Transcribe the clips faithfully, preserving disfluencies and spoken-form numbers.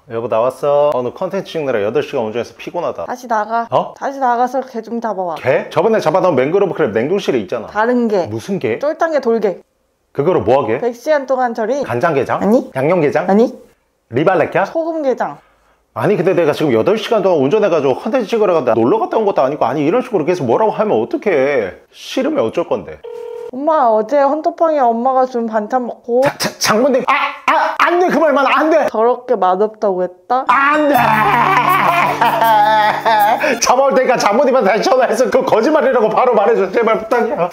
여보 나왔어. 오늘 컨텐츠 찍느라 여덟 시간 운전해서 피곤하다. 다시 나가. 어? 다시 나가서 개 좀 잡아와. 개? 저번에 잡아놓은 맹그로브 크랩 냉동실에 있잖아. 다른 개. 무슨 개? 쫄딴 게 돌개. 그거로 뭐하게? 백 시간 동안 처리. 간장게장? 아니. 양념게장? 아니. 리발레캬? 소금게장. 아니 근데 내가 지금 여덟 시간 동안 운전해가지고 컨텐츠 찍으러 갔다 놀러 갔다 온 것도 아니고 아니 이런 식으로 계속 뭐라고 하면 어떡해. 싫으면 어쩔 건데. 엄마 어제 헌터팡이 엄마가 준 반찬 먹고 자, 자, 장모님 아! 아! 안돼 그 말만 안돼! 더럽게 맛없다고 했다? 안돼! 잡아올 테니까 장모님한테 다시 전화해서 그 거짓말이라고 바로 말해줘. 제발 부탁이야.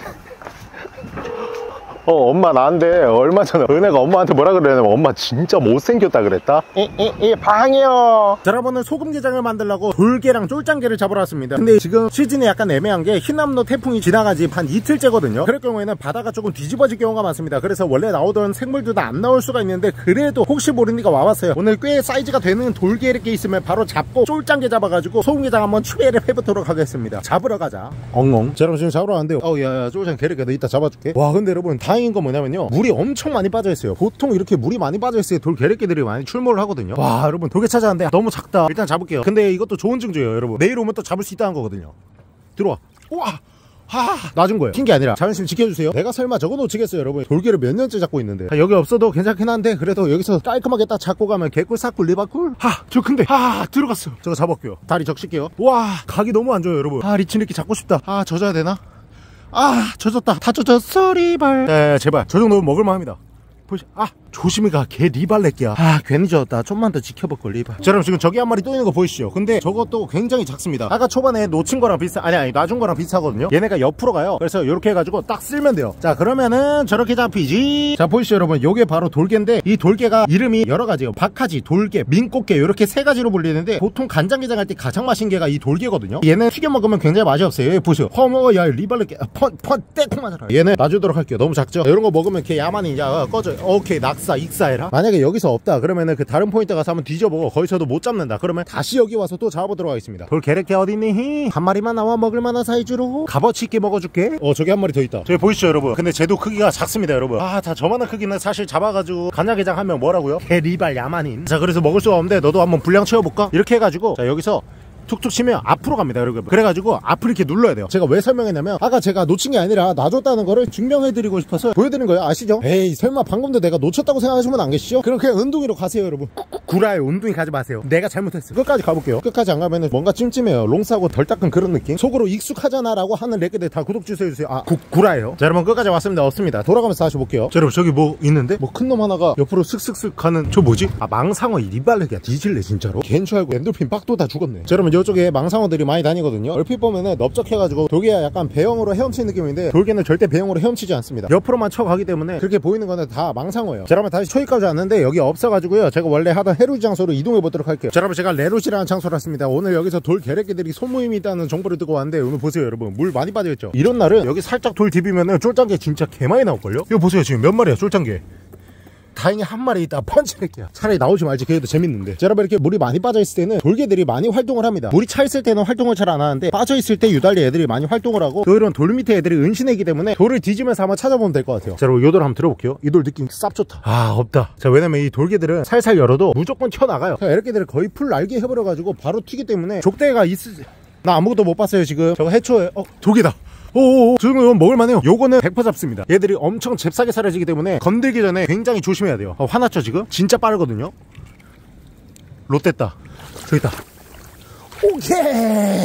어 엄마 나한테 얼마 전에 은혜가 엄마한테 뭐라 그러냐면 엄마 진짜 못생겼다 그랬다. 이이이 방이요. 자, 여러분은 소금게장을 만들려고 돌게랑 쫄짱게를 잡으러 왔습니다. 근데 지금 시즌이 약간 애매한 게 흰남노 태풍이 지나가지 한 이틀째거든요. 그럴 경우에는 바다가 조금 뒤집어질 경우가 많습니다. 그래서 원래 나오던 생물들도 안 나올 수가 있는데 그래도 혹시 모르니까 와봤어요. 오늘 꽤 사이즈가 되는 돌게 이렇게 있으면 바로 잡고 쫄짱게 잡아가지고 소금게장 한번 추배를 해보도록 하겠습니다. 잡으러 가자. 엉엉. 자, 여러분 지금 잡으러 왔는데요. 어우 야야 쫄짱게 이렇게 너 이따 잡아줄게. 와 근데 여러분 다행인 건 뭐냐면요, 물이 엄청 많이 빠져있어요. 보통 이렇게 물이 많이 빠져있어야 돌게레끼들이 많이 출몰을 하거든요. 와 여러분 돌게 찾아왔는데 너무 작다. 일단 잡을게요. 근데 이것도 좋은 증조예요 여러분. 내일 오면 또 잡을 수 있다는 거거든요. 들어와. 우와 하 놔준 거예요. 낀 게 아니라 자존심 지켜주세요. 내가 설마 저거 놓치겠어요 여러분. 돌게를 몇 년째 잡고 있는데. 아, 여기 없어도 괜찮긴 한데 그래도 여기서 깔끔하게 딱 잡고 가면 개꿀 사꿀 리바꿀. 하 저 근데 하 들어갔어. 저거 잡을게요. 다리 적실게요. 와 각이 너무 안 좋아요 여러분. 아 리치 이렇게 잡고 싶다. 아 젖어야 되나? 아 젖었다. 다 젖었어 리발. 네 제발 저 정도면 먹을만합니다. 보시 아 조심히 가. 개 리발레끼야. 아 괜히 젖었다. 좀만 더 지켜볼걸 리발. 자 여러분 지금 저기 한 마리 또 있는 거 보이시죠? 근데 저것도 굉장히 작습니다. 아까 초반에 놓친 거랑 비슷 아니 아니 놔준 거랑 비슷하거든요. 얘네가 옆으로 가요. 그래서 이렇게 해가지고 딱 쓸면 돼요. 자 그러면은 저렇게 잡히지. 자 보이시죠 여러분, 요게 바로 돌게인데 이 돌게가 이름이 여러 가지예요. 박하지, 돌게, 민꽃게 이렇게 세 가지로 불리는데 보통 간장게장 할 때 가장 맛있는 게가 이 돌게거든요. 얘는 튀겨 먹으면 굉장히 맛이 없어요. 여기 보세요. 허머 야 리발레끼 펀펀 떼콩 맞아라. 얘는 놔주도록 할게요. 너무 작죠? 이런 거 먹으면 걔 야만이 야 꺼져. 오케이 낙사 익사해라. 만약에 여기서 없다 그러면은 그 다른 포인트 가서 한번 뒤져보고 거기서도 못 잡는다 그러면 다시 여기 와서 또 잡아보도록 하겠습니다. 돌게레끼 어딨니? 한 마리만 나와 먹을만한 사이즈로 값어치 있게 먹어줄게. 어 저기 한 마리 더 있다. 저기 보이시죠 여러분? 근데 쟤도 크기가 작습니다 여러분. 아 다 저만한 크기는 사실 잡아가지고 간장게장 하면 뭐라고요? 개리발 야만인. 자 그래서 먹을 수가 없는데 너도 한번 분량 채워볼까? 이렇게 해가지고 자 여기서 툭툭 치면 앞으로 갑니다 여러분. 그래가지고 앞을 이렇게 눌러야 돼요. 제가 왜 설명했냐면 아까 제가 놓친 게 아니라 놔줬다는 거를 증명해드리고 싶어서 보여드리는 거예요. 아시죠? 에이 설마 방금도 내가 놓쳤다고 생각하시면 안 계시죠? 그럼 그냥 은둥이로 가세요 여러분. 구라요. 은둥이 가지 마세요. 내가 잘못했어요. 끝까지 가볼게요. 끝까지 안 가면은 뭔가 찜찜해요. 롱싸고 덜 닦은 그런 느낌. 속으로 익숙하잖아 라고 하는 레게들 다 구독 주세요 해주세요. 아 구, 구라예요. 자 여러분 끝까지 왔습니다. 없습니다. 돌아가면서 다시 볼게요. 자 여러분 저기 뭐 있는데? 뭐 큰 놈 하나가 옆으로 슥슥슥 가는 저 뭐지? 아 망상어. 이 리발레기야. 뒤질래 진짜로? 걘 줄 알고 엔돌핀 빡도 다 죽었네. 자 여러분 이쪽에 망상어들이 많이 다니거든요. 얼핏 보면은 넓적해가지고 돌게가 약간 배영으로 헤엄치는 느낌인데 돌게는 절대 배영으로 헤엄치지 않습니다. 옆으로만 쳐가기 때문에 그렇게 보이는 거는 다 망상어예요. 자 여러분 다시 초이까지 왔는데 여기 없어가지고요 제가 원래 하던 해루지 장소로 이동해 보도록 할게요. 자 여러분 제가 레루지라는 장소로 왔습니다. 오늘 여기서 돌게레끼들이 소모임이 있다는 정보를 듣고 왔는데 오늘 보세요 여러분 물 많이 빠져있죠. 이런 날은 여기 살짝 돌 디비면은 쫄짱게 진짜 개 많이 나올걸요. 이거 보세요 지금 몇 마리야 쫄짱게. 다행히 한 마리 있다. 펀치할게요. 차라리 나오지 말지. 그래도 재밌는데. 자, 여러분 이렇게 물이 많이 빠져있을 때는 돌게들이 많이 활동을 합니다. 물이 차있을 때는 활동을 잘 안 하는데 빠져있을 때 유달리 애들이 많이 활동을 하고 또 이런 돌 밑에 애들이 은신애기 때문에 돌을 뒤지면서 한번 찾아보면 될 것 같아요. 자 여러분 요 돌 한번 들어볼게요. 이 돌 느낌 쌉 좋다. 아 없다. 자 왜냐면 이 돌게들은 살살 열어도 무조건 튀어나가요. 자 이렇게들을 거의 풀 날개 해버려가지고 바로 튀기 때문에 족대가 있으... 나 아무것도 못 봤어요 지금. 저거 해초에 어 돌게다. 오오오 저거 이건 먹을만해요. 요거는 백 퍼센트 잡습니다. 얘들이 엄청 잽싸게 사라지기 때문에 건들기 전에 굉장히 조심해야 돼요. 어, 화났죠 지금? 진짜 빠르거든요. 롯됐다. 저기 있다. 오케이.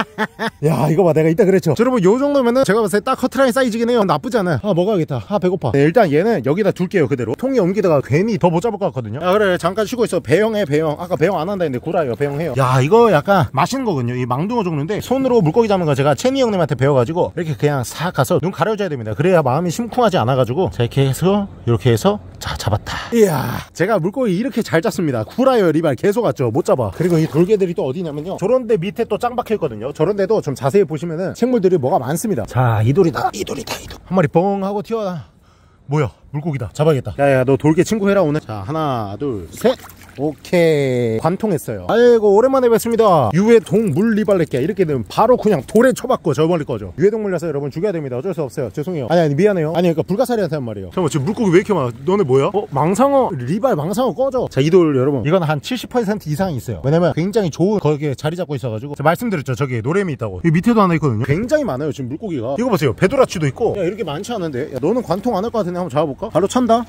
야 이거 봐 내가 이따 그랬죠. 자, 여러분 요 정도면은 제가 봤을 때 딱 커트라인 사이즈긴 해요. 나쁘지 않아요. 아 먹어야겠다. 아 배고파. 네, 일단 얘는 여기다 둘게요 그대로. 통에 옮기다가 괜히 더 못 잡을 것 같거든요. 아 그래 잠깐 쉬고 있어. 배영해 배영. 아까 배영 안 한다 했는데 구라예요. 배영해요. 야 이거 약간 맛있는 거거든요. 이 망둥어 종류인데 손으로 물고기 잡는 거 제가 채니 형님한테 배워가지고 이렇게 그냥 싹 가서 눈 가려줘야 됩니다. 그래야 마음이 심쿵하지 않아가지고 자 이렇게 해서 이렇게 해서 자 잡았다. 이야 제가 물고기 이렇게 잘 잡습니다. 구라예요 리발. 계속 왔죠. 못 잡아. 그리고 이 돌게들이 또 어디냐면요 저런데 밑에 또 짱 박혀있거든요. 저런데도 좀 자세히 보시면은 생물들이 뭐가 많습니다. 자 이 돌이다 이 돌이다 이 돌. 한 마리 뻥 하고 튀어나. 뭐야 물고기다. 잡아야겠다. 야야 너 돌게 친구 해라 오늘. 자 하나 둘 셋. 오케이, 관통했어요. 아이고 오랜만에 뵙습니다. 유해동 물리발레끼 이렇게 되면 바로 그냥 돌에 쳐박고 저 멀리 거죠. 유해동 물려서 여러분 죽여야 됩니다. 어쩔 수 없어요. 죄송해요. 아니 아니 미안해요. 아니 그러니까 불가사리한테 한 말이에요. 잠깐만 지금 물고기 왜 이렇게 많아? 너네 뭐야? 어? 망상어 리발 망상어 꺼져. 자 이 돌 여러분 이건 한 칠십 퍼센트 이상이 있어요. 왜냐면 굉장히 좋은 거기에 자리 잡고 있어가지고 제가 말씀드렸죠. 저기 노래미 있다고. 이 밑에도 하나 있거든요. 굉장히 많아요 지금 물고기가. 이거 보세요. 배도라치도 있고. 야 이렇게 많지 않은데. 야 너는 관통 안 할 것 같은데 한번 잡아볼까? 바로 찬다.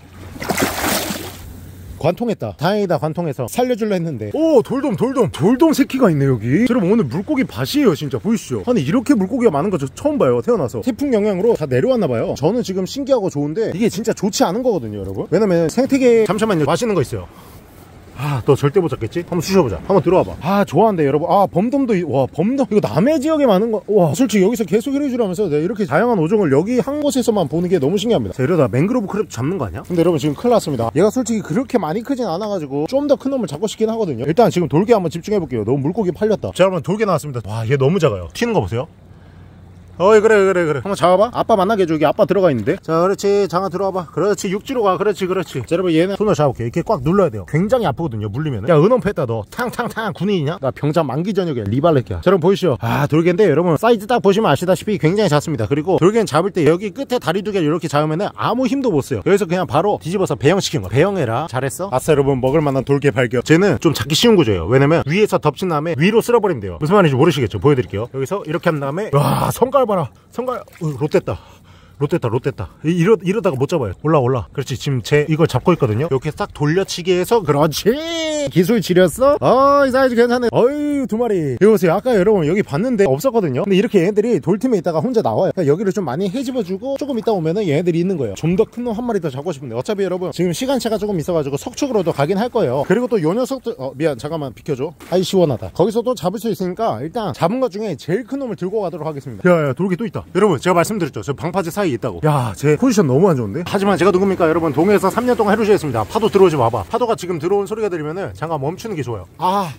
관통했다. 다행이다. 관통해서 살려줄라 했는데. 오 돌돔 돌돔 돌돔 새끼가 있네 여기. 여러분 오늘 물고기 밭이에요 진짜. 보이시죠? 아니 이렇게 물고기가 많은 거 저 처음 봐요 태어나서. 태풍 영향으로 다 내려왔나봐요. 저는 지금 신기하고 좋은데 이게 진짜 좋지 않은 거거든요 여러분. 왜냐면 생태계. 잠시만요. 맛있는 거 있어요. 아, 너 절대 못 잡겠지? 한번 쑤셔보자. 한번 들어와봐. 아, 좋아한대, 여러분. 아, 범돔도, 이- 와, 범돔. 이거 남해 지역에 많은 거. 와, 솔직히 여기서 계속 이래주라면서 내가 이렇게 다양한 어종을 여기 한 곳에서만 보는 게 너무 신기합니다. 자, 이러다 맹그로브 크랩 잡는 거 아니야? 근데 여러분 지금 큰일 났습니다. 얘가 솔직히 그렇게 많이 크진 않아가지고 좀 더 큰 놈을 잡고 싶긴 하거든요. 일단 지금 돌개 한번 집중해볼게요. 너무 물고기 팔렸다. 자, 여러분 돌개 나왔습니다. 와, 얘 너무 작아요. 튀는 거 보세요. 어이 그래 그래 그래 한번 잡아봐. 아빠 만나게 해줘. 여기 아빠 들어가 있는데. 자 그렇지 장아 들어와봐. 그렇지 육지로 가. 그렇지 그렇지. 자 여러분 얘는 손을 잡아볼게. 이렇게 꽉 눌러야 돼요. 굉장히 아프거든요 물리면. 야 은원 패다 너. 탕탕탕 군인이냐? 나 병자 만기 저녁에 리발렛기야. 자 여러분 보이시죠? 아 돌개인데 여러분 사이즈 딱 보시면 아시다시피 굉장히 작습니다. 그리고 돌개는 잡을 때 여기 끝에 다리 두 개를 이렇게 잡으면은 아무 힘도 못 써요. 여기서 그냥 바로 뒤집어서 배영시킨 거야. 배영해라. 잘했어. 아싸 여러분 먹을 만한 돌개 발견. 쟤는 좀 잡기 쉬운 구조예요. 왜냐면 위에서 덮친 다음에 위로 쓸어버리면 돼요. 무슨 말인지 모르시겠죠? 보여드릴게요. 여기서 이렇게 한 다음에 와 성깔 봐라. 성깔. 어, 롯됐다. 롯됐다 롯됐다. 이러, 이러다가 못 잡아요. 올라 올라. 그렇지 지금 제 이걸 잡고 있거든요. 이렇게 싹 돌려치기 해서. 그렇지 기술 지렸어. 어 이 사이즈 괜찮네. 어이 두 마리. 이거 보세요. 아까 여러분 여기 봤는데 없었거든요. 근데 이렇게 얘네들이 돌틈에 있다가 혼자 나와요. 그러니까 여기를 좀 많이 헤집어주고 조금 있다 오면은 얘네들이 있는 거예요. 좀 더 큰 놈 한 마리 더 잡고 싶은데 어차피 여러분 지금 시간차가 조금 있어가지고 석축으로도 가긴 할 거예요. 그리고 또 요 녀석들 어 미안 잠깐만 비켜줘. 아이 시원하다. 거기서 또 잡을 수 있으니까 일단 잡은 것 중에 제일 큰 놈을 들고 가도록 하겠습니다. 야야 돌개 또 있다. 여러분 제가 말씀드렸죠. 저 방파제 사이에 있다고. 야 제 포지션 너무 안 좋은데. 하지만 제가 누굽니까 여러분. 동해에서 삼 년 동안 해루시겠습니다. 파도 들어오지 마봐. 파도가 지금 들어온 소리가 들리면은 잠깐 멈추는 게 좋아요. 아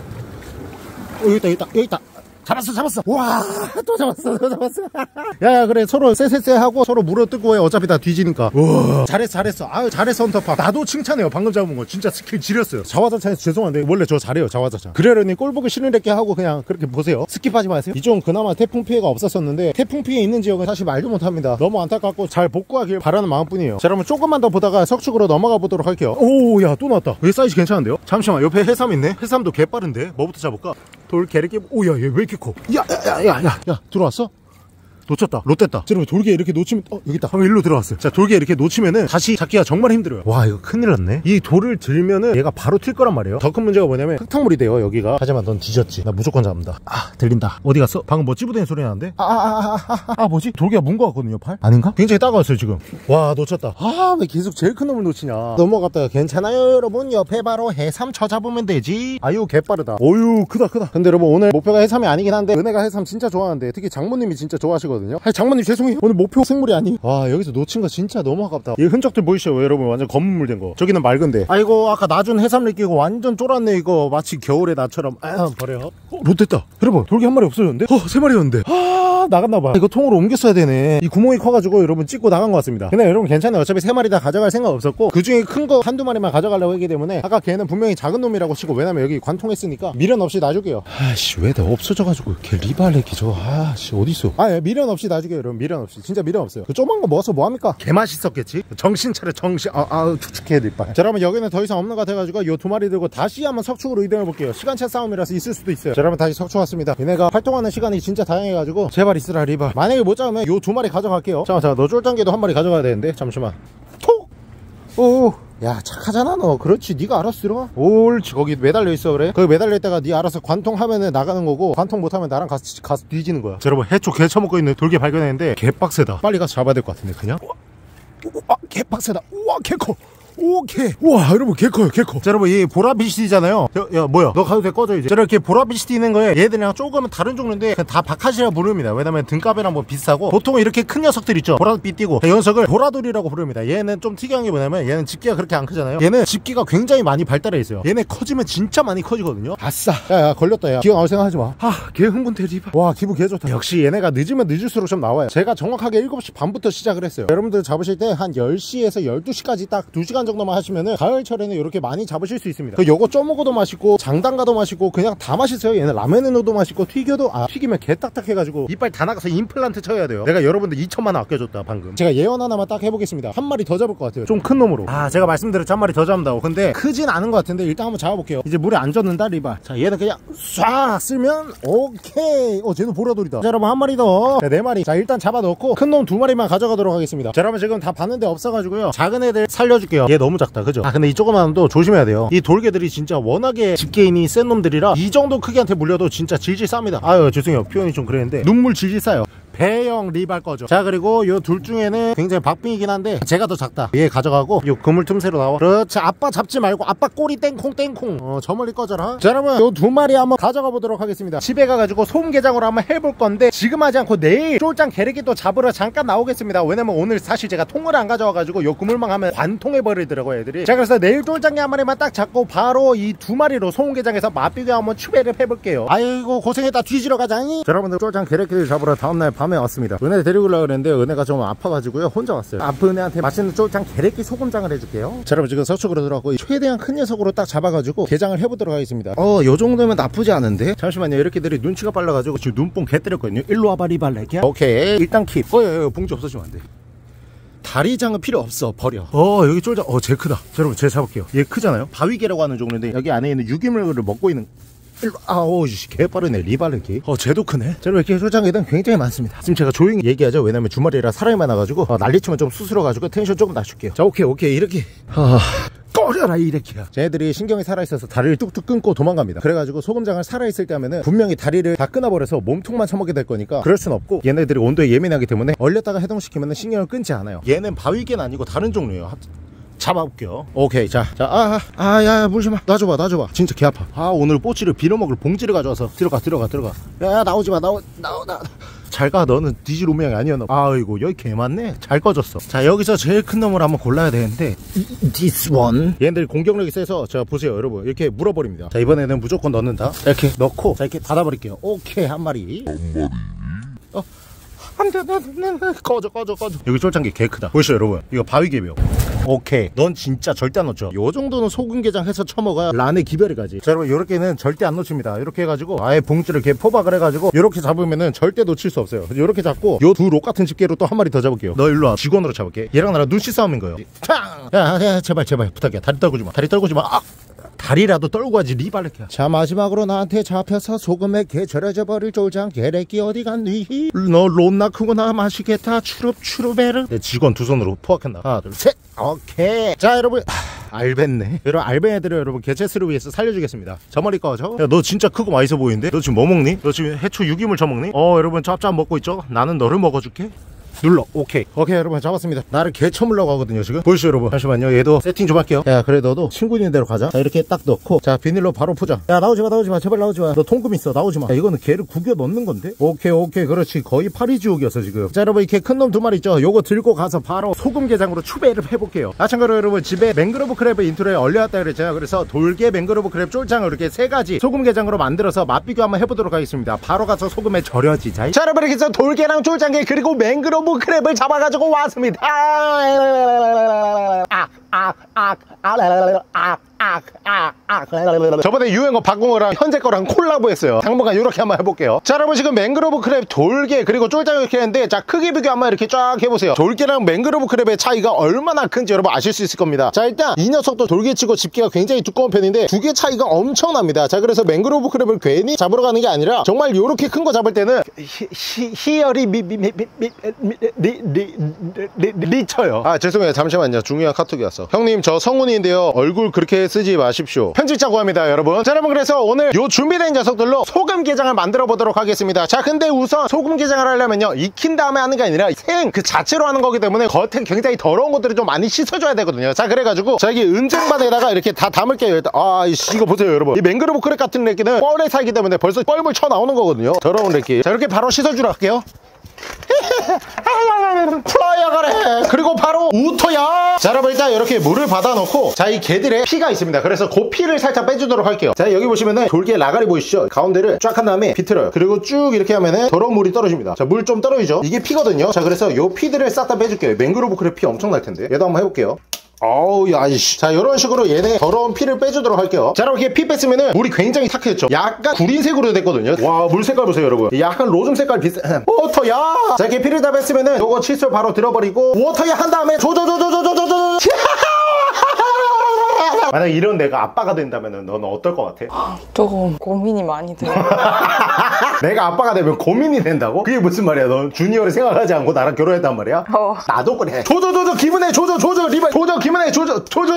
어, 여기 있다 여기 있다 여기 있다. 잡았어 잡았어. 와 또 잡았어 또 잡았어. 야야 그래 서로 쎄쎄쎄 하고 서로 물어뜯고 해. 어차피 다 뒤지니까. 우와 잘했어 잘했어. 아유 잘했어 헌터파. 나도 칭찬해요. 방금 잡은 거 진짜 스킬 지렸어요. 자화자찬에서 죄송한데 원래 저 잘해요 자화자찬. 그래려니 꼴 보기 싫은 게 하고 그냥 그렇게 보세요. 스킵하지 마세요. 이쪽은 그나마 태풍 피해가 없었었는데 태풍 피해 있는 지역은 사실 말도 못합니다. 너무 안타깝고 잘 복구하길 바라는 마음뿐이에요. 자 여러분 조금만 더 보다가 석축으로 넘어가 보도록 할게요. 오야 또 나왔다. 얘 사이즈 괜찮은데요? 잠시만 옆에 해삼 있네. 해삼도 개빠른데 뭐부터 잡을까? 돌 개를 끼고. 오야 얘 왜 이렇게 커? 야야야야야 야, 야, 들어왔어? 놓쳤다. 롯됐다. 여러분 돌개 이렇게 놓치면 어 여기 있다. 어, 일로 들어왔어요. 자 돌개 이렇게 놓치면은 다시 잡기가 정말 힘들어요. 와 이거 큰일 났네. 이 돌을 들면은 얘가 바로 튈 거란 말이에요. 더 큰 문제가 뭐냐면 흙탕물이 돼요 여기가. 하지만 넌 뒤졌지. 나 무조건 잡는다. 아 들린다. 어디 갔어? 방금 뭐 찌부대는 소리 나는데? 아아아아아 아, 아, 아, 아, 뭐지? 돌개가 문 거 같거든요 팔? 아닌가? 굉장히 따가웠어요 지금. 와 놓쳤다. 아 왜 계속 제일 큰 놈을 놓치냐. 넘어갔다가 괜찮아요 여러분. 옆에 바로 해삼 쳐 잡으면 되지. 아유 개빠르다. 어유 크다 크다. 근데 여러분 오늘 목표가 해삼이 아니긴 한데 은혜가 해삼 진짜 좋아하는데 특히 장모님이 진짜 좋아하시거든요. 아니 장모님 죄송해요. 오늘 목표 생물이 아니. 와 여기서 놓친 거 진짜 너무 아깝다. 이 흔적들 보이시죠 여러분. 완전 검은 물 된 거. 저기는 맑은데. 아이고 아까 나준 해삼을 끼고 완전 쫄았네 이거. 마치 겨울의 나처럼. 아 버려. 어, 롯됐다. 여러분 돌개 한 마리 없어졌는데? 어 세 마리였는데. 아 나갔나봐. 이거 통으로 옮겼어야 되네. 이 구멍이 커가지고 여러분 찍고 나간 것 같습니다. 근데 여러분 괜찮아요. 어차피 세 마리 다 가져갈 생각 없었고 그 중에 큰 거 한두 마리만 가져가려고 했기 때문에 아까 걔는 분명히 작은 놈이라고 치고. 왜냐면 여기 관통했으니까 미련 없이 놔줄게요. 아씨 왜 다 없어져가지고 걔 리발레기 저거. 아씨 어딨어. 아 미련 없이 놔줄게요 여러분. 미련 없이. 진짜 미련 없어요. 그 조그만 거 먹어서 뭐합니까? 개 맛있었겠지. 정신 차려 정신. 아, 아 축축해 이빨. 자 여러분 여기는 더 이상 없는 것 같아가지고 요 두 마리 들고 다시 한번 석축으로 이동해 볼게요. 시간차 싸움이라서 있을 수도 있어요. 자 여러분 다시 석축 왔습니다. 얘네가 활동하는 시간이 진짜 다양해가지고 제발 있으라 리발. 만약에 못 잡으면 요 두 마리 가져갈게요. 잠깐만 잠깐만 너 쫄단계도 한 마리 가져가야 되는데. 잠시만. 톡. 오. 야 착하잖아 너. 그렇지 네가 알아서 들어가. 옳지. 거기 매달려 있어. 그래 거기 매달려 있다가 네 알아서 관통하면은 나가는 거고 관통 못하면 나랑 가서, 가서 뒤지는 거야. 자 여러분 해초 개 처먹고 있는 돌개 발견했는데 개빡세다. 빨리 가서 잡아야 될 것 같은데 그냥. 아 개빡세다. 우와 개커. 오케이. 우와 여러분 개커요 개커. 자 여러분 이 보라비시티잖아요. 야, 야 뭐야 너 가도 돼. 꺼져 이제. 자 이렇게 보라비시티 있는 거에 얘들이랑 조금은 다른 종류인데 다 바카시라 부릅니다. 왜냐면 등갑이랑 뭐 비슷하고 보통은 이렇게 큰 녀석들 있죠. 보라빛 띄고. 이 녀석을 보라돌이라고 부릅니다. 얘는 좀 특이한 게 뭐냐면 얘는 집기가 그렇게 안 크잖아요. 얘는 집기가 굉장히 많이 발달해 있어요. 얘네 커지면 진짜 많이 커지거든요. 아싸. 야야 걸렸다. 야 기어 나올 생각 하지 마. 아개 흥분돼 리바. 와 기분 개 좋다. 역시 얘네가 늦으면 늦을수록 좀 나와요. 제가 정확하게 일곱 시 반부터 시작을 했어요. 여러분들 잡으실 때 한 열 시에서 열두 시까지 딱 두 시간 시간 정도만 하시면은 가을철에는 이렇게 많이 잡으실 수 있습니다. 그 요거 쪄먹어도 맛있고 장담가도 맛있고 그냥 다 맛있어요. 얘는 라면에 넣어도 맛있고 튀겨도 아 튀기면 개 딱딱해가지고 이빨 다 나가서 임플란트 쳐야 돼요. 내가 여러분들 이천만 원 아껴줬다 방금. 제가 예언 하나만 딱 해보겠습니다. 한 마리 더 잡을 것 같아요. 좀 큰 놈으로. 아 제가 말씀드렸죠, 한 마리 더 잡는다고. 근데 크진 않은 것 같은데 일단 한번 잡아볼게요. 이제 물에 안 젖는다 리발. 자 얘는 그냥 쏴 쓸면 오케이. 어 쟤는 보라돌이다. 자 여러분 한 마리 더. 자 네 마리. 자 일단 잡아 넣고 큰 놈 두 마리만 가져가도록 하겠습니다. 자 여러분 지금 다 봤는데 없어가지고요, 작은 애들 살려줄게요. 얘 너무 작다 그죠? 아 근데 이 조그만 놈도 조심해야 돼요. 이 돌개들이 진짜 워낙에 집게인이 센 놈들이라 이 정도 크기한테 물려도 진짜 질질 쌉니다. 아유 죄송해요, 표현이 좀 그랬는데 눈물 질질 싸요. 배영 리발 거죠. 자 그리고 요 둘 중에는 굉장히 박빙이긴 한데 제가 더 작다. 얘 가져가고 요 그물 틈새로 나와. 그렇지. 아빠 잡지 말고 아빠 꼬리 땡콩 땡콩. 어 저 멀리 꺼져라. 자 여러분 요 두 마리 한번 가져가 보도록 하겠습니다. 집에 가가지고 소음게장으로 한번 해볼 건데 지금 하지 않고 내일 쫄짱 게르기 또 잡으러 잠깐 나오겠습니다. 왜냐면 오늘 사실 제가 통을 안 가져와가지고 요 그물망 하면 관통해버리더라고요 애들이. 자 그래서 내일 쫄짱게 한 마리만 딱 잡고 바로 이 두 마리로 소음게장에서 맛비교 한번 추배를 해볼게요. 아이고 고생했다. 뒤지러 가자니. 자, 여러분들 쫄짱 게르기를 잡으러 다음날 밤에 왔습니다. 은혜 데리고 오려고 그랬는데 은혜가 좀 아파가지고요 혼자 왔어요. 아픈 은혜한테 맛있는 쫄짱 게르기 소금장을 해줄게요. 자 여러분 지금 서쪽으로 들어가고 최대한 큰 녀석으로 딱 잡아가지고 게장을 해보도록 하겠습니다. 어 요정도면 나쁘지 않은데 잠시만요. 이렇게들이 눈치가 빨라가지고 지금 눈뽕 개 때렸거든요. 일로 와봐 리발레기야. 오케이 일단 킵. 어여 봉지 없어지면 안돼. 다리장은 필요 없어. 버려. 어 여기 쫄짱 어 쟤 크다. 자, 여러분 쟤 잡을게요. 얘 크잖아요. 바위개라고 하는 종류인데 여기 안에 있는 유기물을 먹고 있는 아우 개빠르네 리발레기. 어 쟤도 크네. 자 이렇게 쫄짱이든 굉장히 많습니다. 지금 제가 조용히 얘기하죠. 왜냐면 주말이라 사람이 많아가지고 어, 난리치면 좀 수스러가지고 텐션 조금 낮출게요. 자 오케이 오케이 이렇게 아 꺼려라 이렇게야. 쟤네들이 신경이 살아있어서 다리를 뚝뚝 끊고 도망갑니다. 그래가지고 소금장을 살아있을 때 하면은 분명히 다리를 다 끊어버려서 몸통만 처먹게 될 거니까 그럴 순 없고, 얘네들이 온도에 예민하기 때문에 얼렸다가 해동시키면은 신경을 끊지 않아요. 얘는 바위개는 아니고 다른 종류예요. 잡아볼게요. 오케이 자 자 아 아 야 물지마. 놔줘봐 놔줘봐. 진짜 개 아파. 아 오늘 꼬치를 빌어먹을 봉지를 가져와서 들어가 들어가 들어가. 야 나오지마 나오 나오 나 잘가. 너는 뒤질 운명이 아니야 너. 아이고 여기 개 많네. 잘 꺼졌어. 자 여기서 제일 큰 놈을 한번 골라야 되는데 this one. 얘네들 공격력이 세서 자 보세요 여러분 이렇게 물어버립니다. 자 이번에는 무조건 넣는다. 이렇게 넣고 자 이렇게 닫아버릴게요. 오케이 한 마리. 한 마리. 어 안돼 안돼 꺼져 꺼져 꺼져. 여기 쫄짱개 개 크다. 보이시죠 여러분? 이거 바위개비요. 오케이 넌 진짜 절대 안 놓쳐. 요 정도는 소금게장 해서 처먹어야 란에 기별이 가지. 자 여러분 요렇게는 절대 안 놓칩니다. 이렇게 해가지고 아예 봉지를 이렇게 포박을 해가지고 요렇게 잡으면은 절대 놓칠 수 없어요. 요렇게 잡고 요 두 록 같은 집게로 또 한 마리 더 잡을게요. 너 일로와. 직원으로 잡을게. 얘랑 나랑 눈치 싸움인 거예요. 야, 야 제발 제발 부탁이야. 다리 떨구지마. 다리 떨구지마. 아! 다리라도 떨고 가지 리발레키야. 자 마지막으로 나한테 잡혀서 소금에 개 절여져 버릴 쫄짱 게레기 어디 갔니? 너 론나 크구나. 맛있겠다. 추룹 추룹에르. 내 직원 두 손으로 포악했나. 하나 둘 셋. 오케이. 자 여러분 하, 알bes네. 여러분 알베 애들을 여러분 개체수를 위해서 살려주겠습니다. 저 머리 꺼져. 야 너 진짜 크고 맛있어 보이는데? 너 지금 뭐 먹니? 너 지금 해초 유기물 처먹니? 어 여러분 짭짭 먹고 있죠? 나는 너를 먹어줄게. 눌러. 오케이 오케이 여러분 잡았습니다. 나를 개 처물려고 하거든요 지금. 보이시죠 여러분? 잠시만요. 얘도 세팅 좀 할게요. 야 그래 너도 친구 있는 대로 가자. 자 이렇게 딱 넣고 자 비닐로 바로 포장. 야 나오지마 나오지마 제발 나오지마. 너 통금 있어 나오지마. 야 이거는 개를 구겨 넣는 건데. 오케이 오케이 그렇지. 거의 파리지옥이었어 지금. 자 여러분 이렇게 큰 놈 두 마리 있죠? 요거 들고 가서 바로 소금게장으로 추배를 해볼게요. 아 참고로 여러분 집에 맹그로브 크랩을 인트로에 얼려왔다 그랬잖아요. 그래서 돌게 맹그로브 크랩 쫄짱을 이렇게 세 가지 소금게장으로 만들어서 맛비교 한번 해보도록 하겠습니다. 바로 가서 소금에 절여지자. 자 여러분 이렇게 해서 돌게랑 쫄짱게 그리고 맹그로브 크랩을 잡아가지고 가지고 왔습니다. 저번에 유행어 박궁어랑 현재 거랑 콜라보 했어요. 당분간 이렇게 한번 해볼게요. 자 여러분 지금 맹그로브 크랩 돌게 그리고 쫄짱 이렇게 했는데 자 크기 비교 한번 이렇게 쫙 해보세요. 돌게랑 맹그로브 크랩의 차이가 얼마나 큰지 여러분 아실 수 있을 겁니다. 자 일단 이 녀석도 돌게치고 집게가 굉장히 두꺼운 편인데 두 개 차이가 엄청납니다. 자 그래서 맹그로브 크랩을 괜히 잡으러 가는 게 아니라 정말 요렇게 큰 거 잡을 때는 희열이 미미미미미리 리쳐요. 아 죄송해요 잠시만요. 중요한 카톡이 왔어. 형님 저 성훈이인데요 얼굴 그렇게 쓰지 마십시오. 편집자 구합니다 여러분. 자 여러분 그래서 오늘 요 준비된 녀석들로 소금게장을 만들어 보도록 하겠습니다. 자 근데 우선 소금게장을 하려면요 익힌 다음에 하는 게 아니라 생 그 자체로 하는 거기 때문에 겉에 굉장히 더러운 것들을 좀 많이 씻어줘야 되거든요. 자 그래가지고 자 여기 은쟁반에다가 이렇게 다 담을게요. 일단 아 이거 보세요 여러분. 이 맹그로브 크랩 같은 래끼는 뻘에 살기 때문에 벌써 뻘물 쳐 나오는 거거든요. 더러운 래끼. 자 이렇게 바로 씻어주러 갈게요. 플라이어 가래. 그리고 바로 우토야. 자 여러분 일단 이렇게 물을 받아 넣고 자 이 개들의 피가 있습니다. 그래서 그 피를 살짝 빼주도록 할게요. 자 여기 보시면은 돌게 라가리 보이시죠? 가운데를 쫙 한 다음에 비틀어요. 그리고 쭉 이렇게 하면은 더러운 물이 떨어집니다. 자 물 좀 떨어지죠? 이게 피거든요. 자 그래서 요 피들을 싹 다 빼줄게요. 맹그로브 크랩 피 엄청 날 텐데 얘도 한번 해볼게요. 어우 야 이씨. 자 이런 식으로 얘네 더러운 피를 빼주도록 할게요. 자 이렇게 피 뺐으면은 물이 굉장히 탁해졌죠. 약간 구린색으로 됐거든요. 와 물 색깔 보세요 여러분. 약간 로즘 색깔 비슷. 워터야. 자 이렇게 피를 다 뺐으면은 요거 칫솔 바로 들어버리고 워터야 한 다음에 조조조조조조조조. 만약 이런 내가 아빠가 된다면 너는 어떨 것 같아? 조금 고민이 많이 돼요. 내가 아빠가 되면 고민이 된다고? 그게 무슨 말이야? 넌 주니어를 생각하지 않고 나랑 결혼했단 말이야? 어. 나도 그래. 조조조조 기분해 조조 조조 리발 조조 기분해 조조 조조.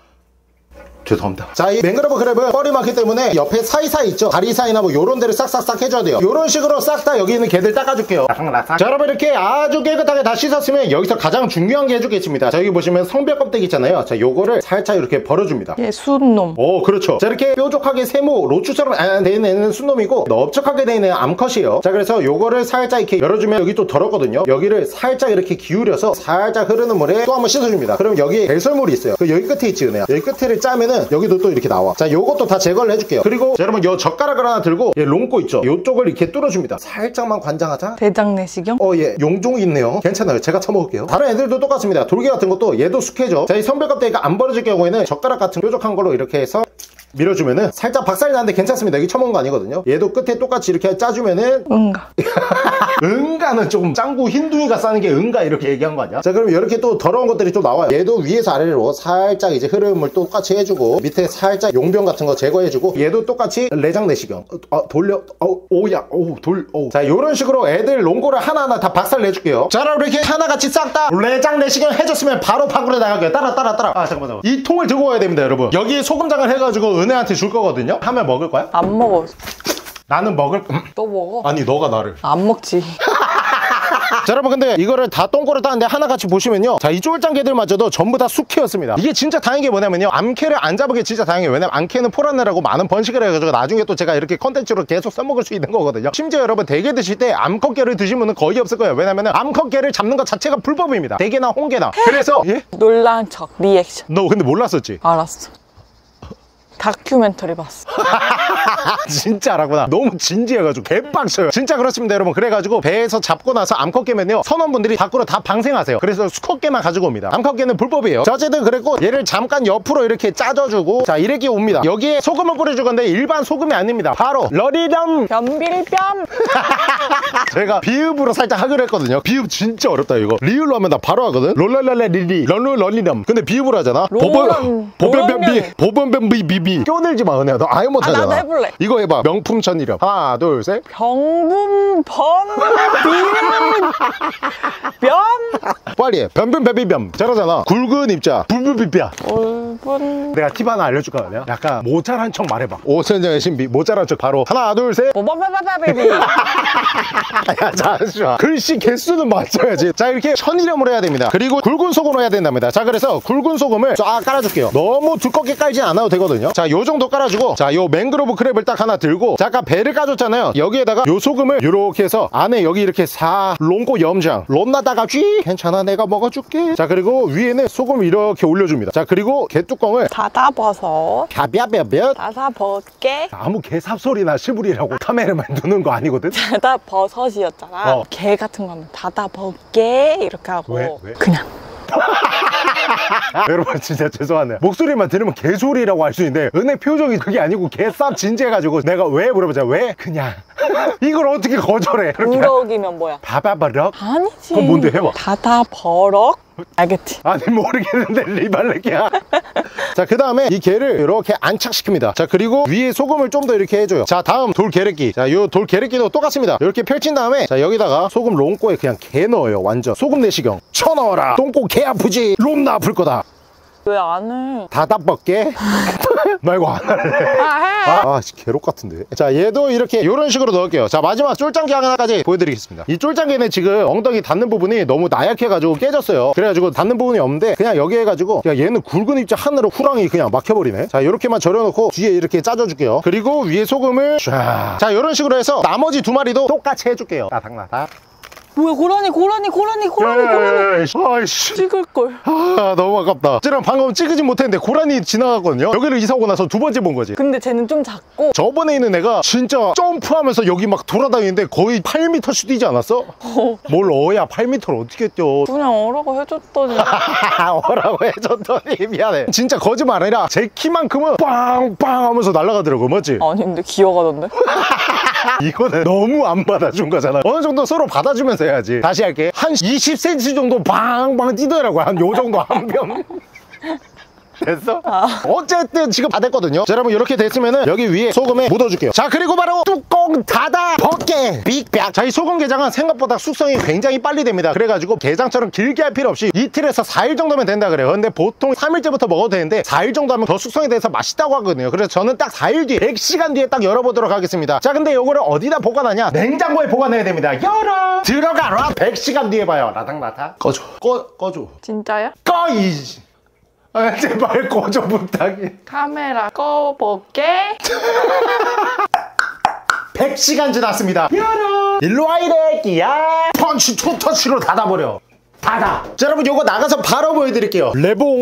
죄송합니다. 자, 이 맹그로브 크랩은 뻘이 많기 때문에 옆에 사이사이 있죠? 다리 사이나 뭐 요런 데를 싹싹싹 해줘야 돼요. 요런 식으로 싹 다 여기 있는 개들 닦아줄게요. 자, 여러분 이렇게 아주 깨끗하게 다 씻었으면 여기서 가장 중요한 게 해주겠습니다. 자, 여기 보시면 성별 껍데기 있잖아요. 자, 요거를 살짝 이렇게 벌어줍니다. 얘 순놈. 오, 그렇죠. 자, 이렇게 뾰족하게 세모, 로추처럼 되어 있는 순놈이고 넓적하게 되어 있는 암컷이에요. 자, 그래서 요거를 살짝 이렇게 열어주면 여기 또 더럽거든요. 여기를 살짝 이렇게 기울여서 살짝 흐르는 물에 또 한번 씻어줍니다. 그럼 여기에 배설물이 있어요. 그 여기 끝에 있지, 은혜야. 여기 끝에를 짜면은 여기도 또 이렇게 나와. 자, 요것도 다 제거를 해줄게요. 그리고 자, 여러분 요 젓가락을 하나 들고 얘 롱꼬 있죠? 요쪽을 이렇게 뚫어줍니다. 살짝만 관장하자. 대장 내시경? 어, 예. 용종이 있네요. 괜찮아요. 제가 쳐먹을게요. 다른 애들도 똑같습니다. 돌개 같은 것도 얘도 숙해져. 자, 이 성별 껍데기가 안 벌어질 경우에는 젓가락 같은 뾰족한 걸로 이렇게 해서 밀어주면은 살짝 박살이 나는데 괜찮습니다. 여기 쳐먹은 거 아니거든요. 얘도 끝에 똑같이 이렇게 짜주면은 응가. 응가는 조금 짱구 흰둥이가 싸는 게 응가 이렇게 얘기한 거 아니야? 자, 그럼 이렇게 또 더러운 것들이 좀 나와요. 얘도 위에서 아래로 살짝 이제 흐름을 똑같이 해주고 밑에 살짝 용병 같은 거 제거해주고 얘도 똑같이 내장 내시경. 어, 돌려. 어, 오야. 오, 돌. 오. 자, 요런 식으로 애들 롱고를 하나하나 다 박살 내줄게요. 자, 그럼 이렇게 하나같이 싹 다 내장 내시경 해줬으면 바로 밖으로 나갈게요. 따라 따라 따라. 아, 잠깐만, 잠깐만. 이 통을 들고 와야 됩니다, 여러분. 여기에 소금장을 해가지고 은혜한테 줄 거거든요. 하면 먹을 거야? 안 먹어. 나는 먹을. 또 먹어? 아니, 너가 나를. 안 먹지. 자, 여러분 근데 이거를 다 똥꼬를 따는데 하나같이 보시면요, 자, 이 쫄짱개들마저도 전부 다 숙회였습니다. 이게 진짜 다행인 게 뭐냐면요, 암캐를 안 잡은 게 진짜 다행이에요. 왜냐면 암캐는 포란내라고 많은 번식을 해가지고 나중에 또 제가 이렇게 컨텐츠로 계속 써먹을 수 있는 거거든요. 심지어 여러분 대게 드실 때 암컷개를 드시면은 거의 없을 거예요. 왜냐면은 암컷개를 잡는 것 자체가 불법입니다. 대게나 홍게나. 그래서 예? 놀란 척 리액션. 너 근데 몰랐었지? 알았어. 다큐멘터리 봤어. 진짜 알았구나. 너무 진지해가지고 개빡쳐요. 진짜 그렇습니다, 여러분. 그래가지고 배에서 잡고 나서 암컷 깨면요, 선원분들이 밖으로 다 방생하세요. 그래서 수컷 깨만 가지고 옵니다. 암컷 깨는 불법이에요. 자, 어쨌든 그랬고 얘를 잠깐 옆으로 이렇게 짜져주고, 자, 이렇게 옵니다. 여기에 소금을 뿌려줄 건데 일반 소금이 아닙니다. 바로 러리덤 변빌뺨. 제가 비읍으로 살짝 하기로 했거든요. 비읍 진짜 어렵다 이거. 리을로 하면 나 바로 하거든. 롤랄랄레 리리 런루 러리덤. 근데 비읍으로 하잖아. 롤런. 보변변비 보변변비 비비. 껴들지 마, 은혜야. 너 아예 못하잖아. 아, 나도 해볼래. 이거 해봐. 명품 천이렴. 하나 둘 셋. 병분 번빌 뺨. 빨리 해. 변변변비변. 잘하잖아. 굵은 입자. 불불비비야. 올분 내가 팁 하나 알려줄까, 은혜야? 약간 모자란 척 말해봐. 오천장의 신비. 모자란 척 바로. 하나 둘 셋. 보바바바바베비. 야, 잠시만. 글씨 개수는 맞춰야지. 자, 이렇게 천이렴으로 해야 됩니다. 그리고 굵은 소금으로 해야 된답니다. 자, 그래서 굵은 소금을 쫙 깔아줄게요. 너무 두껍게 깔진 않아도 되거든요. 자, 요 정도 깔아주고, 자, 요 맹그로브 크랩을 딱 하나 들고, 자, 아까 배를 까줬잖아요. 여기에다가 요 소금을 요렇게 해서 안에 여기 이렇게 사 롱꼬 염장 롬나다가 쥐 괜찮아, 내가 먹어줄게. 자, 그리고 위에는 소금 이렇게 올려줍니다. 자, 그리고 개뚜껑을 닫아버섯. 갸벼벼벼. 닫아버게. 아무 개삽소리나 시부리라고 카메라만 두는 거 아니거든. 닫아버섯이었잖아. 어. 개 같은 거 하면 닫아버게 이렇게 하고. 왜? 왜? 그냥. 여러분 진짜 죄송하네요. 목소리만 들으면 개소리라고 할 수 있는데 은혜 표정이 그게 아니고 개쌉 진지해가지고 내가 왜 물어보자. 왜? 그냥 이걸 어떻게 거절해. 우럭이면 뭐야? 바바바럭? 아니지. 그럼 뭔데 해봐. 닫아버럭? 알겠지? 아니 모르겠는데 리발레기야. 자, 그 다음에 이 게를 이렇게 안착시킵니다. 자, 그리고 위에 소금을 좀 더 이렇게 해줘요. 자, 다음 돌게레끼. 자, 요 돌게레끼도 똑같습니다. 이렇게 펼친 다음에 자, 여기다가 소금 롱꼬에 그냥 게 넣어요. 완전 소금 내시경 쳐넣어라. 똥꼬 개 아프지? 롬나 아플 거다. 왜 안 해? 다다뻗게. 나 이거 안 할래. 아, 해. 아, 아, 괴롭 같은데. 자, 얘도 이렇게 이런 식으로 넣을게요. 자, 마지막 쫄짱개 하나까지 보여드리겠습니다. 이 쫄짱개는 지금 엉덩이 닿는 부분이 너무 나약해가지고 깨졌어요. 그래가지고 닿는 부분이 없는데 그냥 여기 해가지고, 야, 얘는 굵은 입자 하늘로 후랑이 그냥 막혀버리네. 자, 이렇게만 절여놓고 뒤에 이렇게 짜줘줄게요. 그리고 위에 소금을 쫙. 자, 이런 식으로 해서 나머지 두 마리도 똑같이 해줄게요. 따닥나닥. 뭐야, 고라니, 고라니, 고라니, 고라니, 고라니. 아이씨. 찍을걸. 아, 너무 아깝다. 쟤랑 방금 찍으진 못했는데 고라니 지나갔거든요. 여기를 이사 오고 나서 두 번째 본 거지. 근데 쟤는 좀 작고. 저번에 있는 애가 진짜 점프하면서 여기 막 돌아다니는데 거의 팔 미터씩 뛰지 않았어? 어. 뭘 어야 팔 미터를 어떻게 뛰어. 그냥 어라고 해줬더니. 어라고 해줬더니 미안해. 진짜 거짓말 아니라 제 키만큼은 빵빵 하면서 날아가더라고. 맞지? 아니, 근데 기어가던데? 이거는 너무 안 받아준 거잖아. 어느 정도 서로 받아주면서 해야지. 다시 할게. 한 이십 센티미터 정도 빵빵 뛰더라고. 한 요 정도 한 병. 됐어? 아. 어쨌든 지금 다 됐거든요. 자, 여러분 이렇게 됐으면은 여기 위에 소금에 묻어줄게요. 자, 그리고 바로 뚜껑 닫아 벗게 빅백. 자, 이 소금 게장은 생각보다 숙성이 굉장히 빨리 됩니다. 그래가지고 게장처럼 길게 할 필요 없이 이틀에서 사 일 정도면 된다 그래요. 근데 보통 삼 일째부터 먹어도 되는데 사 일 정도 하면 더 숙성이 돼서 맛있다고 하거든요. 그래서 저는 딱 사 일 뒤에 백 시간 뒤에 딱 열어보도록 하겠습니다. 자, 근데 요거를 어디다 보관하냐? 냉장고에 보관해야 됩니다. 열어 들어가라. 백 시간 뒤에 봐요. 라닥라닥. 꺼줘. 꺼, 꺼줘. 진짜야? 꺼 이. 아, 제발 꺼줘 부탁해. 카메라 꺼볼게. 백 시간 지났습니다. 열어. 일로 와 이래끼야. 펀치 투터치로 닫아버려. 닫아. 자, 여러분 요거 나가서 바로 보여드릴게요.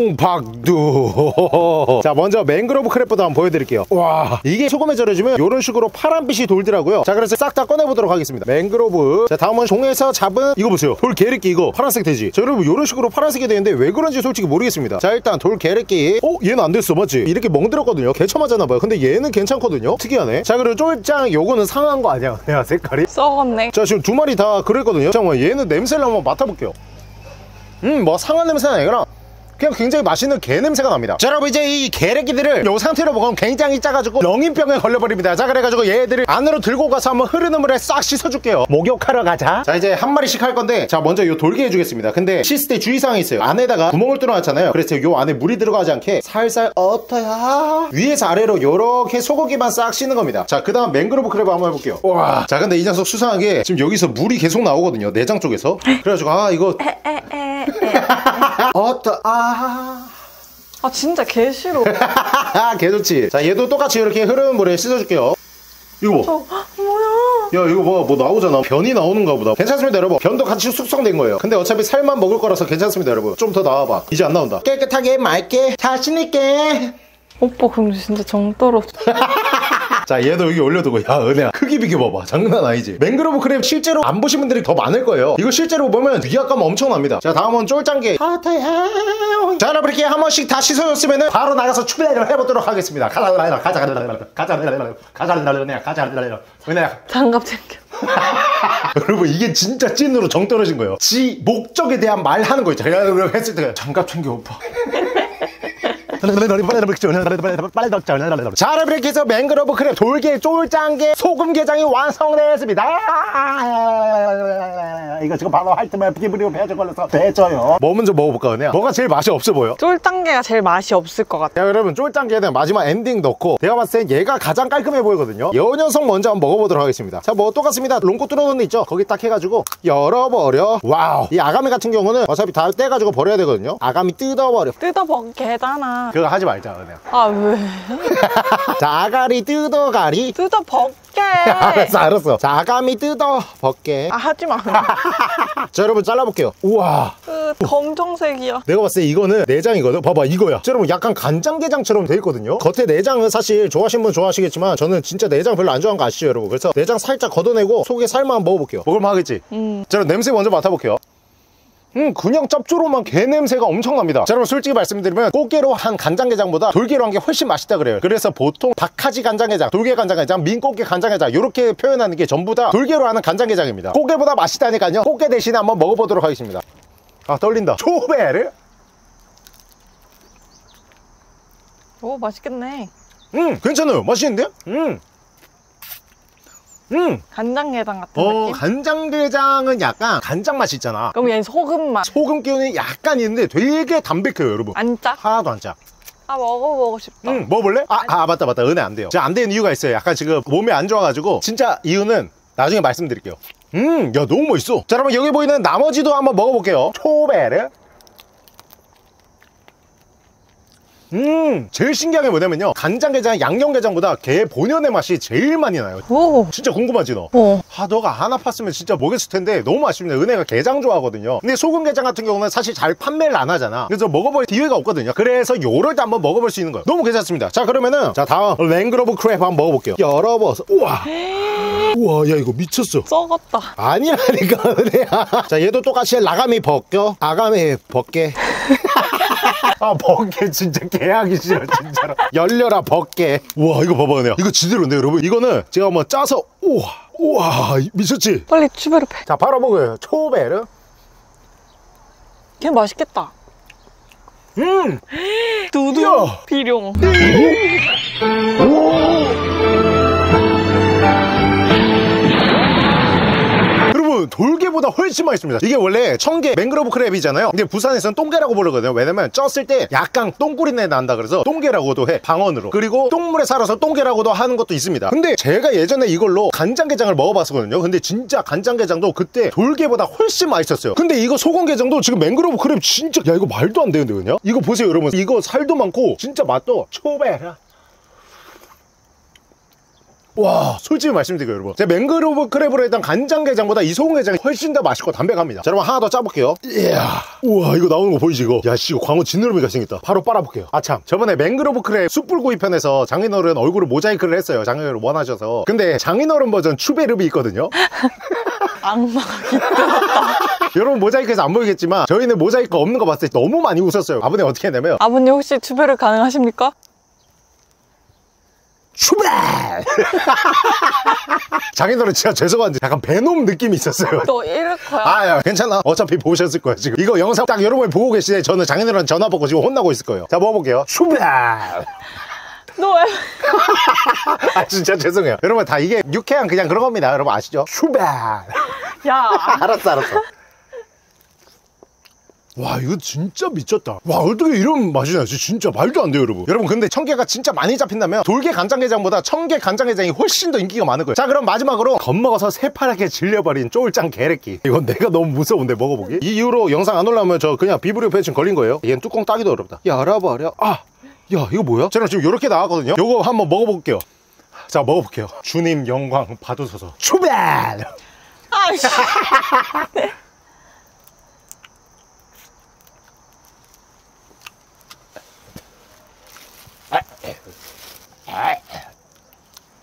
레봉박두. 자, 먼저 맹그로브 크랩부터 한번 보여드릴게요. 와, 이게 소금에 절여주면 이런 식으로 파란빛이 돌더라고요. 자, 그래서 싹 다 꺼내보도록 하겠습니다. 맹그로브. 자, 다음은 종에서 잡은 이거 보세요. 돌게르끼. 이거 파란색 돼지. 자, 여러분 이런 식으로 파란색이 되는데 왜 그런지 솔직히 모르겠습니다. 자, 일단 돌게르끼. 어? 얘는 안 됐어. 맞지? 이렇게 멍들었거든요. 개처맞았나봐요. 근데 얘는 괜찮거든요. 특이하네. 자, 그리고 쫄짱 요거는 상한 거 아니야? 야, 색깔이 썩었네. 자, 지금 두 마리 다 그랬거든요. 잠깐만, 얘는 냄새를 한번 맡아볼게요. 음, 뭐 상한 냄새는 아니구나. 그냥 굉장히 맛있는 게 냄새가 납니다. 자, 여러분 이제 이 게레끼들을 요 상태로 먹으면 굉장히 짜가지고 영인병에 걸려버립니다. 자, 그래가지고 얘들을 안으로 들고 가서 한번 흐르는 물에 싹 씻어줄게요. 목욕하러 가자. 자, 이제 한 마리씩 할 건데, 자, 먼저 요 돌게 해주겠습니다. 근데 씻을 때 주의사항이 있어요. 안에다가 구멍을 뚫어놨잖아요. 그래서 요 안에 물이 들어가지 않게 살살 어떠야 위에서 아래로 요렇게 소고기만 싹 씻는 겁니다. 자, 그 다음 맹그로브 크랩 한번 해볼게요. 와, 자, 근데 이 녀석 수상하게 지금 여기서 물이 계속 나오거든요. 내장 쪽에서. 그래가지고 아 이거 어떠 아 아, 진짜 개 싫어. 개 좋지. 자, 얘도 똑같이 이렇게 흐르는 물에 씻어줄게요. 이거 뭐? 어, 뭐야? 야, 이거 봐. 뭐 나오잖아. 변이 나오는가 보다. 괜찮습니다, 여러분. 변도 같이 숙성된 거예요. 근데 어차피 살만 먹을 거라서 괜찮습니다, 여러분. 좀 더 나와봐. 이제 안 나온다. 깨끗하게 맑게 자신있게. 오빠 근데 진짜 정 떨어져. 자, 얘도 여기 올려두고. 야, 은혜야, 크기 비교봐봐. 장난 아니지? 맹그로브 크랩 실제로 안 보신 분들이 더 많을 거예요. 이거 실제로 보면 위압감 엄청납니다. 자, 다음은 쫄짱게. 자, 여러분 이렇게 한 번씩 다 씻어줬으면 바로 나가서 추배를 해보도록 하겠습니다. 가자, 가자, 가자, 가자, 가자, 은혜야, 가자, 은혜야. 장갑 챙겨. 여러분 이게 진짜 찐으로 정 떨어진 거예요. 지 목적에 대한 말 하는 거 있잖아요. 했을 때 장갑 챙겨 오빠. 자, 여러분 이렇게 해서 맹그로브 크랩, 돌게, 쫄짱게, 소금게장이 완성되었습니다. 이거 지금 바로 할 때만 피부리고 배져 걸려서 배져요. 뭐 먼저 먹어볼까 은혜야? 뭐가 제일 맛이 없어 보여? 쫄단계가 제일 맛이 없을 것 같아. 자, 여러분 쫄짱게는 마지막 엔딩 넣고 내가 봤을 땐 얘가 가장 깔끔해 보이거든요. 요 녀석 먼저 한번 먹어보도록 하겠습니다. 자, 뭐 똑같습니다. 롱코 뚫어놓은 데 있죠? 거기 딱 해가지고 열어버려. 와우. 이 아가미 같은 경우는 어차피 다 떼가지고 버려야 되거든요. 아가미 뜯어버려. 뜯어먹게잖아. 그거 하지 말자 은혜야. 아, 왜? 자, 아가리 뜯어가리. 뜯어먹게. 알았어 알았어. 자, 아가미 뜯어 벗게. 아, 하지마. 자, 여러분 잘라볼게요. 우와, 그 검정색이야. 내가 봤을 때 이거는 내장이거든. 봐봐, 이거야. 자, 여러분 약간 간장게장처럼 돼 있거든요. 겉에 내장은 사실 좋아하시는 분 좋아하시겠지만 저는 진짜 내장 별로 안 좋아하는 거 아시죠 여러분? 그래서 내장 살짝 걷어내고 속에 살만 먹어볼게요. 먹을만 하겠지? 음. 자, 여러분 냄새 먼저 맡아볼게요. 음, 그냥 짭조름한 게 냄새가 엄청납니다. 자, 여러분 솔직히 말씀드리면 꽃게로 한 간장게장보다 돌게로 한 게 훨씬 맛있다 그래요. 그래서 보통 박하지 간장게장, 돌게 간장게장, 민꽃게 간장게장 이렇게 표현하는 게 전부 다 돌게로 하는 간장게장입니다. 꽃게보다 맛있다니까요. 꽃게 대신에 한번 먹어보도록 하겠습니다. 아, 떨린다. 초베르. 오, 맛있겠네. 음, 괜찮아요. 맛있는데? 음. 음. 간장게장 같은 어, 느낌? 간장게장은 약간 간장 맛이 있잖아. 그럼 얘는 소금 맛. 소금 기운이 약간 있는데 되게 담백해요, 여러분. 안 짜? 하나도 안 짜. 아, 먹어보고 싶다. 응, 먹어볼래? 아, 아, 맞다, 맞다. 은혜 안 돼요. 제가 안 되는 이유가 있어요. 약간 지금 몸이 안 좋아가지고. 진짜 이유는 나중에 말씀드릴게요. 음, 야, 너무 멋있어. 자, 여러분, 여기 보이는 나머지도 한번 먹어볼게요. 초베르. 음 제일 신기한 게 뭐냐면요, 간장게장 양념게장보다 게 본연의 맛이 제일 많이 나요. 오. 진짜 궁금하지 너? 어. 아 너가 안 아팠으면 진짜 먹였을 텐데 너무 아쉽네. 은혜가 게장 좋아하거든요. 근데 소금게장 같은 경우는 사실 잘 판매를 안 하잖아. 그래서 먹어볼 기회가 없거든요. 그래서 요럴 때 한번 먹어볼 수 있는 거예요. 너무 괜찮습니다. 자 그러면은 자 다음 랭그로브 크랩 한번 먹어볼게요. 열어봐서 우와 우와 야 이거 미쳤어. 썩었다. 아니라니까 은혜야. 자 얘도 똑같이 라가미 벗겨. 아가미 벗게. 아 벗게 진짜 개하기 싫어 진짜로. 열려라 벗게. 우와 이거 봐봐 은혜야. 이거 지대로인데 여러분. 이거는 제가 한번 짜서 우와 우와 미쳤지. 빨리 추베르 패. 자 바로 먹어요. 초베르. 걔 맛있겠다. 음 두두 야. 비룡. 여러분 돌게보다 훨씬 맛있습니다. 이게 원래 청게 맹그로브 크랩이잖아요. 근데 부산에서는 똥게라고 부르거든요. 왜냐면 쪘을 때 약간 똥구리내 난다 그래서 똥게라고도 해, 방언으로. 그리고 똥물에 살아서 똥게라고도 하는 것도 있습니다. 근데 제가 예전에 이걸로 간장게장을 먹어봤었거든요. 근데 진짜 간장게장도 그때 돌게보다 훨씬 맛있었어요. 근데 이거 소금게장도 지금 맹그로브 크랩 진짜 야 이거 말도 안 되는데 그냥. 이거 보세요 여러분. 이거 살도 많고 진짜 맛도 초베라. 와 솔직히 말씀드릴게요 여러분, 제가 맹그로브 크랩으로 했던 간장게장보다 이 소금게장이 훨씬 더 맛있고 담백합니다. 자 여러분 하나 더 짜볼게요. 이야 우와 이거 나오는 거 보이지 이거. 야씨 이거 광어 지느러미가 생겼다. 바로 빨아볼게요. 아참 저번에 맹그로브 크랩 숯불구이 편에서 장인어른 얼굴을 모자이크를 했어요. 장인어른 원하셔서. 근데 장인어른 버전 추베르비 있거든요. 악마가 깃들었다. 여러분 모자이크에서 안 보이겠지만 저희는 모자이크 없는 거 봤을 때 너무 많이 웃었어요. 아버님 어떻게 했냐면 아버님 혹시 추베르 가능하십니까? 추베! 장인어른 진짜 죄송한데 약간 베놈 느낌이 있었어요. 너 이럴 거야. 아, 야, 괜찮아. 어차피 보셨을 거야, 지금. 이거 영상 딱 여러분이 보고 계시네. 저는 장인어른 전화 받고 지금 혼나고 있을 거예요. 자, 먹어볼게요. 추베! 너 왜? 아, 진짜 죄송해요. 여러분, 다 이게 유쾌한 그냥 그런 겁니다. 여러분 아시죠? 추베! 야. 알았어, 알았어. 와 이거 진짜 미쳤다. 와 어떻게 이런 맛이 나지? 진짜 말도 안 돼요 여러분. 여러분 근데 청게가 진짜 많이 잡힌다면 돌게 간장게장보다 청게 간장게장이 훨씬 더 인기가 많을 거예요. 자 그럼 마지막으로 겁먹어서 새파랗게 질려버린 쫄짱 게레끼. 이건 내가 너무 무서운데 먹어보기. 이 이후로 영상 안 올라오면 저 그냥 비브리오 패친 걸린 거예요. 얘는 뚜껑 따기도 어렵다. 열어버려. 아 야 이거 뭐야? 저는 지금 이렇게 나왔거든요. 요거 한번 먹어볼게요. 자 먹어볼게요. 주님 영광 받으소서. 추베! 아이씨.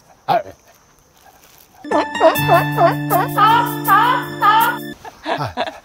아,